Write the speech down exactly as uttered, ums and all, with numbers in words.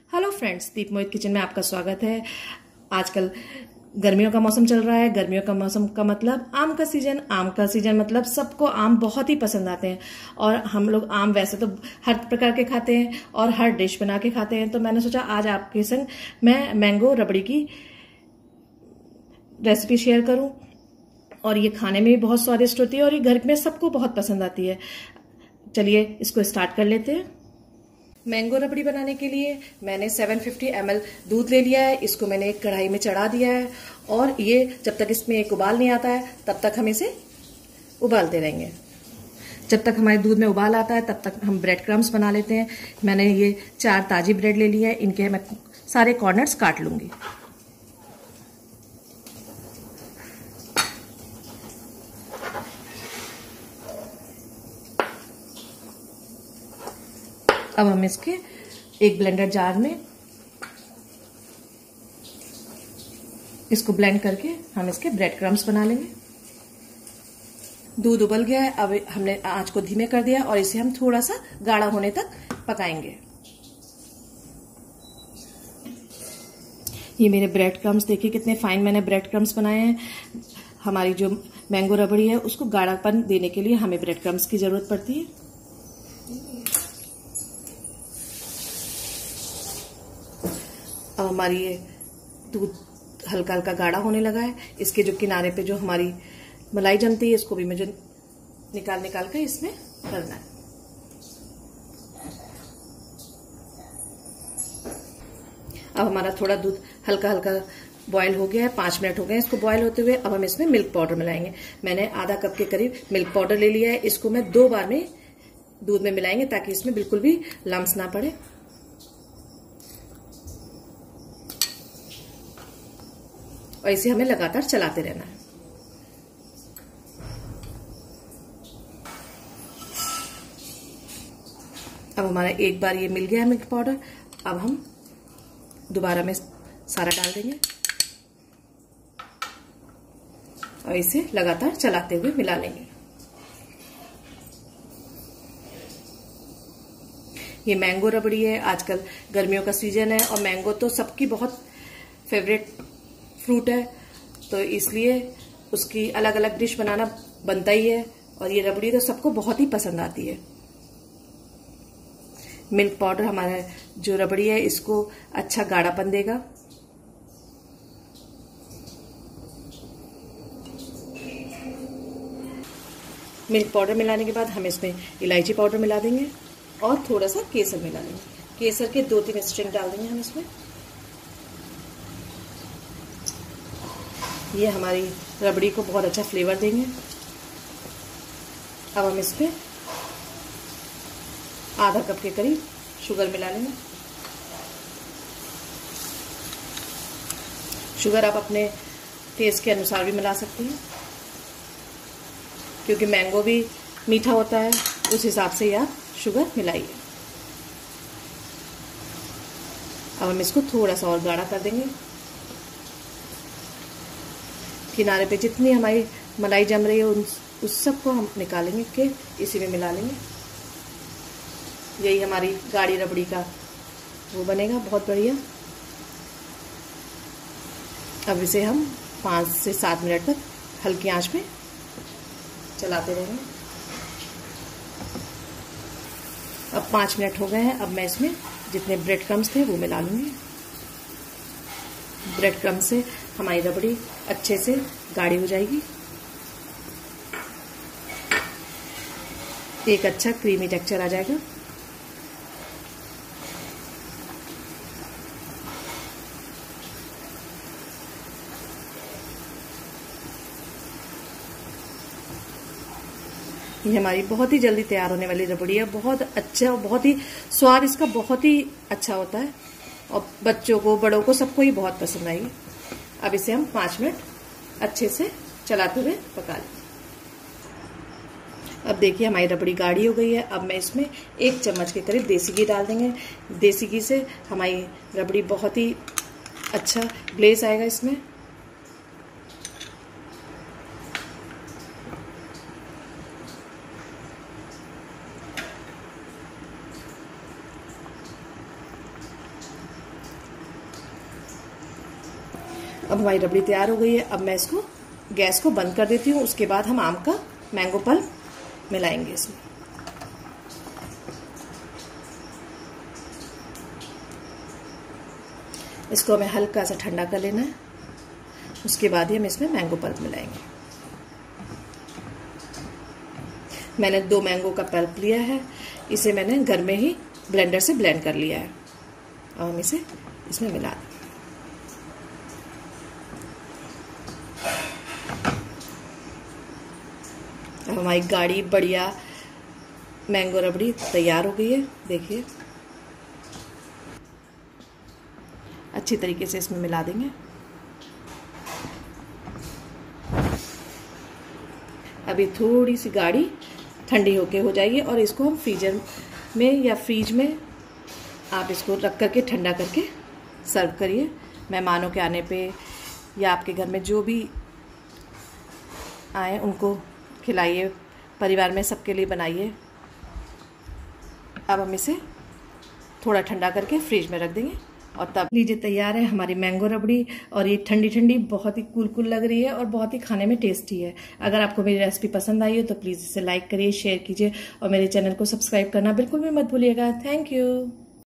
Hello friends, Deep Mohit kitchen में आपका स्वागत है। आजकल गर्मियों का मौसम चल रहा है। गर्मियों का मौसम का मतलब आम का सीजन। आम का सीजन मतलब सबको आम बहुत ही पसंद आते हैं और हम लोग आम वैसे तो हर प्रकार के खाते हैं और हर डिश बना के खाते हैं। तो मैंने सोचा आज आपके संग मैं मैंगो रबड़ी की रेसिपी शेयर करूं और ये खाने में भी बहुत स्वादिष्ट होती है और ये घर में सबको बहुत पसंद आती है। चलिए इसको स्टार्ट कर लेते हैं। मैंगो रबड़ी बनाने के लिए मैंने सात सौ पचास एम एल दूध ले लिया है। इसको मैंने एक कढ़ाई में चढ़ा दिया है और ये जब तक इसमें एक उबाल नहीं आता है तब तक हम इसे उबालते रहेंगे। जब तक हमारे दूध में उबाल आता है तब तक हम ब्रेड क्रम्स बना लेते हैं। मैंने ये चार ताजी ब्रेड ले ली है। इनके मैं सारे कॉर्नर्स काट लूंगी। अब हम इसके एक ब्लेंडर जार में इसको ब्लेंड करके हम इसके ब्रेड क्रम्स बना लेंगे। दूध उबल गया है। अब हमने आंच को धीमे कर दिया और इसे हम थोड़ा सा गाढ़ा होने तक पकाएंगे। ये मेरे ब्रेड क्रम्स देखिए कितने फाइन मैंने ब्रेड क्रम्स बनाए हैं। हमारी जो मैंगो रबड़ी है उसको गाढ़ापन देने के लिए हमें ब्रेड क्रम्स की जरूरत पड़ती है। अब हमारी ये दूध हल्का हल्का गाढ़ा होने लगा है। इसके जो किनारे पे जो हमारी मलाई जमती है इसको भी मुझे निकाल निकाल कर इसमें करना है। अब हमारा थोड़ा दूध हल्का हल्का बॉयल हो गया है। पांच मिनट हो गए इसको बॉयल होते हुए। अब हम इसमें मिल्क पाउडर मिलाएंगे। मैंने आधा कप के करीब मिल्क पाउडर ले लिया है। इसको मैं दो बार में दूध में मिलाएंगे ताकि इसमें बिल्कुल भी लम्स ना पड़े। और इसे हमें लगातार चलाते रहना है। अब हमारा एक बार ये मिल गया है मिल्क पाउडर। अब हम दोबारा में सारा डाल देंगे और इसे लगातार चलाते हुए मिला लेंगे। ये मैंगो रबड़ी है। आजकल गर्मियों का सीजन है और मैंगो तो सबकी बहुत फेवरेट फ्रूट है, तो इसलिए उसकी अलग अलग डिश बनाना बनता ही है और ये रबड़ी तो सबको बहुत ही पसंद आती है। मिल्क पाउडर हमारा जो रबड़ी है इसको अच्छा गाढ़ापन देगा। मिल्क पाउडर मिलाने के बाद हम इसमें इलायची पाउडर मिला देंगे और थोड़ा सा केसर मिला देंगे। केसर के दो तीन स्ट्रिंग डाल देंगे हम इसमें। ये हमारी रबड़ी को बहुत अच्छा फ्लेवर देंगे। अब हम इसमें आधा कप के करीब शुगर मिला लेंगे। शुगर आप अपने टेस्ट के अनुसार भी मिला सकती हैं क्योंकि मैंगो भी मीठा होता है, उस हिसाब से आप शुगर मिलाइए। अब हम इसको थोड़ा सा और गाढ़ा कर देंगे। किनारे पे जितनी हमारी मलाई जम रही है उन उस सब को हम निकालेंगे के इसी में मिला लेंगे। यही हमारी गाढ़ी रबड़ी का वो बनेगा, बहुत बढ़िया। अब इसे हम पाँच से सात मिनट तक हल्की आंच में चलाते रहेंगे। अब पाँच मिनट हो गए हैं। अब मैं इसमें जितने ब्रेड क्रम्स थे वो मिला लूंगी। ब्रेड क्रम्स से हमारी रबड़ी अच्छे से गाढ़ी हो जाएगी। एक अच्छा क्रीमी टेक्सचर आ जाएगा। ये हमारी बहुत ही जल्दी तैयार होने वाली रबड़ी है। बहुत अच्छा, बहुत ही स्वाद इसका बहुत ही अच्छा होता है और बच्चों को बड़ों को सबको ही बहुत पसंद आएगी। अब इसे हम पाँच मिनट अच्छे से चलाते हुए पका लें। अब देखिए हमारी रबड़ी गाढ़ी हो गई है। अब मैं इसमें एक चम्मच के करीब देसी घी डाल देंगे। देसी घी से हमारी रबड़ी बहुत ही अच्छा ग्लेज आएगा इसमें। अब हमारी रबड़ी तैयार हो गई है। अब मैं इसको गैस को बंद कर देती हूँ। उसके बाद हम आम का मैंगो पल्प मिलाएंगे इसमें। इसको हमें हल्का सा ठंडा कर लेना है। उसके बाद ही हम इसमें मैंगो पल्प मिलाएंगे। मैंने दो मैंगो का पल्प लिया है। इसे मैंने घर में ही ब्लेंडर से ब्लेंड कर लिया है। और हम इसे इसमें मिला दें। अब हमारी गाढ़ी बढ़िया मैंगो रबड़ी तैयार हो गई है। देखिए, अच्छी तरीके से इसमें मिला देंगे। अभी थोड़ी सी गाढ़ी ठंडी होके हो जाएगी और इसको हम फ्रीजर में या फ्रीज में आप इसको रख करके ठंडा करके सर्व करिए। मेहमानों के आने पे या आपके घर में जो भी आए उनको खिलाइए। परिवार में सबके लिए बनाइए। अब हम इसे थोड़ा ठंडा करके फ्रिज में रख देंगे और तब लीजिए तैयार है हमारी मैंगो रबड़ी। और ये ठंडी ठंडी बहुत ही कूल कूल लग रही है और बहुत ही खाने में टेस्टी है। अगर आपको मेरी रेसिपी पसंद आई हो तो प्लीज़ इसे लाइक करिए, शेयर कीजिए और मेरे चैनल को सब्सक्राइब करना बिल्कुल भी मत भूलिएगा। Thank you.